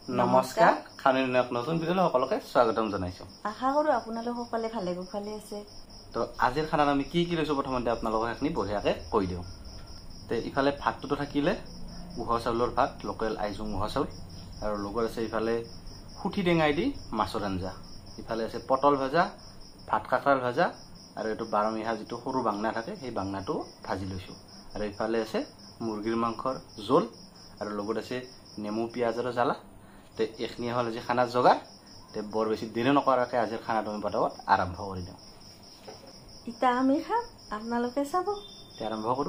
নমস্কাৰ খানিৰ নতুন ভিডিঅ'লৈ সকলোকে স্বাগতম জনাইছো। আশা কৰো আপোনালোক সকলে ভালে কুশলে আছে। তো আজিৰ খানাত আমি কি লৈছো প্ৰথমতে আপোনালোকক এখনি বঢ়িয়াকে কৈ দিওঁ। তে ইফালে ভাতটো থাকিলে উহা চাউলৰ ভাত, লোকেল আইজং উহা চাউল, আৰু লগত আছে ইফালে খুঠি টেঙাই দি মাছৰ আঞ্জা, ইফালে আছে পটল ভাজা, ভাত কাকৰাল ভাজা, আৰু এইটো বাৰমিহা যিটো সৰু বাংনা থাকে সেই বাংনাটো ভাজি লৈছো, আৰু ইফালে আছে মুৰ্গীৰ মাংসৰ জোল, আৰু লগত আছে নেমু পিঁয়াজৰ জ্বালা। তে এইখিনি হ'ল আজি খানাৰ যোগাৰ। তে বৰ বেছি দেৰি নকৰাকৈ আজিৰ খানাটো আমি পটাপট আৰম্ভ কৰি দিওঁ। ইটা আমি খাম, আপোনালোকে চাব। তে আৰম্ভ কৰোঁ।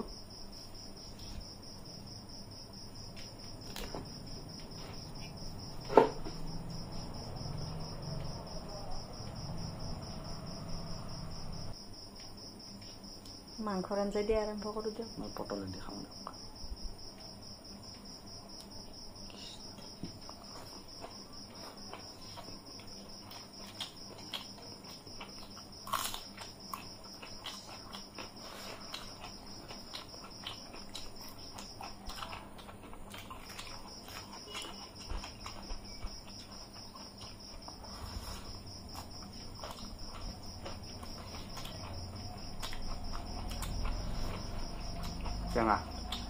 মাংসৰ আঞ্জা দিয়ে আৰম্ভ কৰোঁ দিয়ক। মই পটলেদি খাওঁ দিয়ক। টেঙা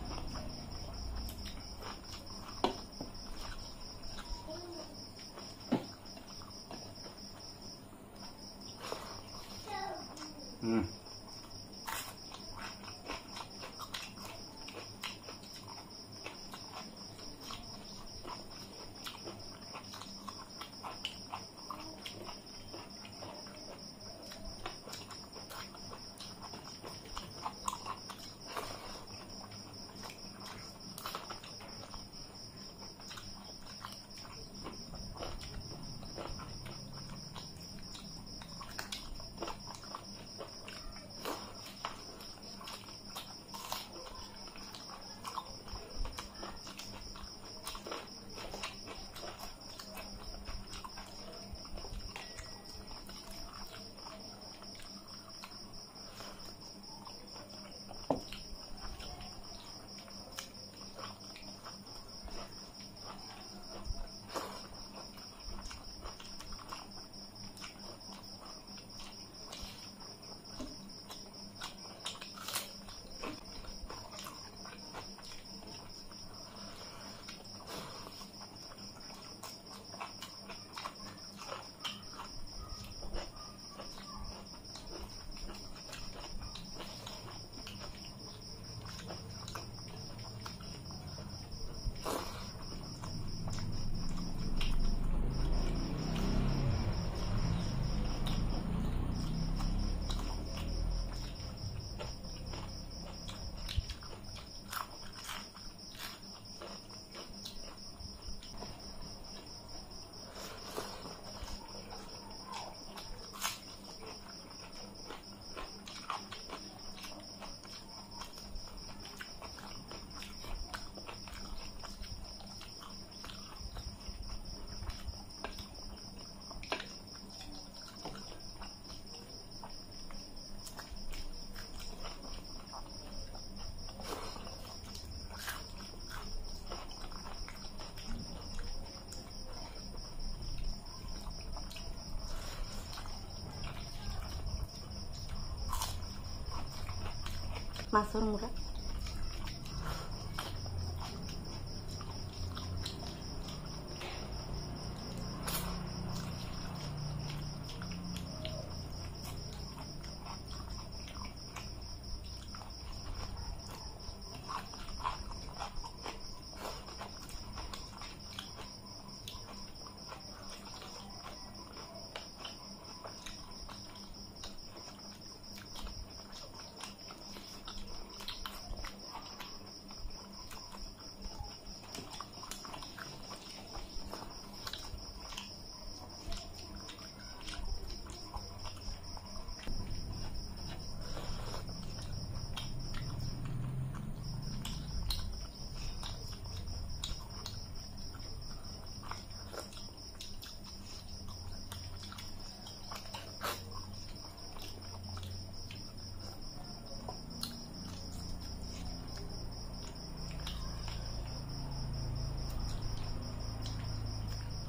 মাছৰ মুৰা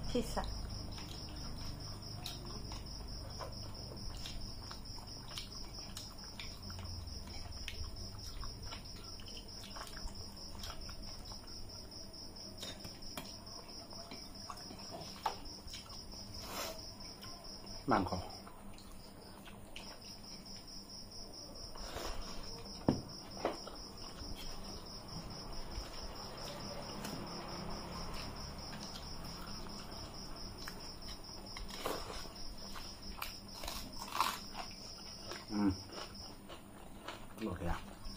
ফিছা মাংস বঢ়িয়া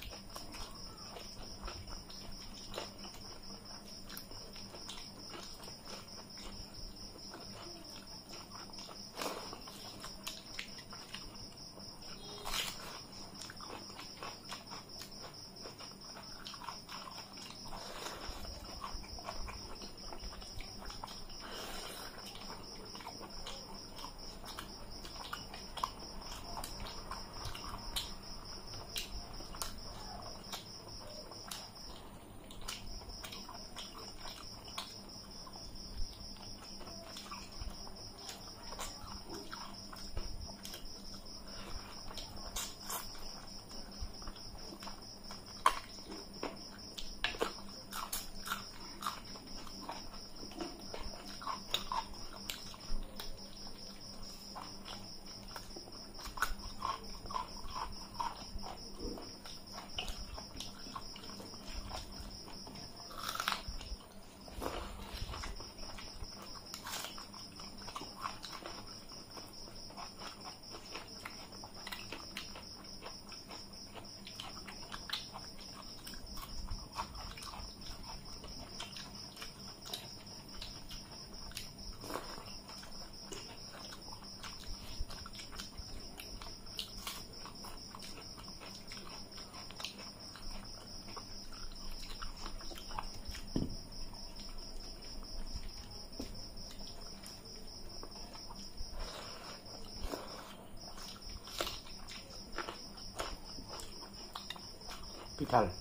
পিঠাল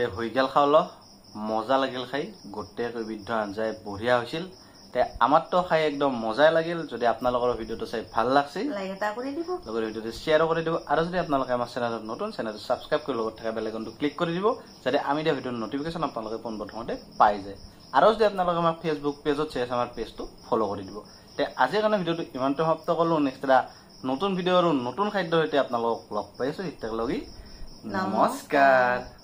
হৈ গেল খাওল মজা লাগিল খাই গোটেই বিধ আঞ্জাই বঢ়িয়া হৈছিল তে আমাৰতো খাই একদম মজাই লাগিল যদি আপোনালোকৰ ভিডিঅ'টো চাই ভাল লাগছে লাইক এটা কৰি দিব লগৰ ভিডিঅ'টো শ্বেয়াৰো কৰি দিব আৰু যদি আপোনালোকে আমাৰ চেনেলত নতুন চেনেলটো সাবস্ক্ৰাইব কৰি লগত থকা বেল আইকনটো ক্লিক কৰি দিব যাতে আমি দিয়া ভিডিঅ'ৰ নটিফিকেশ্যন আপোনালোকে পোনপ্ৰথমতে পাই যায় আৰু যদি আপোনালোকে আমাৰ ফেচবুক পেজত চাই আছে আমাৰ পেজটো ফলো কৰি দিব তে আজিৰ কাৰণে ভিডিঅ'টো ইমানটো সমাপ্ত কৰিলো নেক্সট এটা নতুন ভিডিঅ' আৰু নতুন খাদ্যৰ সৈতে আপোনালোকক লগ পাইছো তেতিয়ালৈকে নমস্কাৰ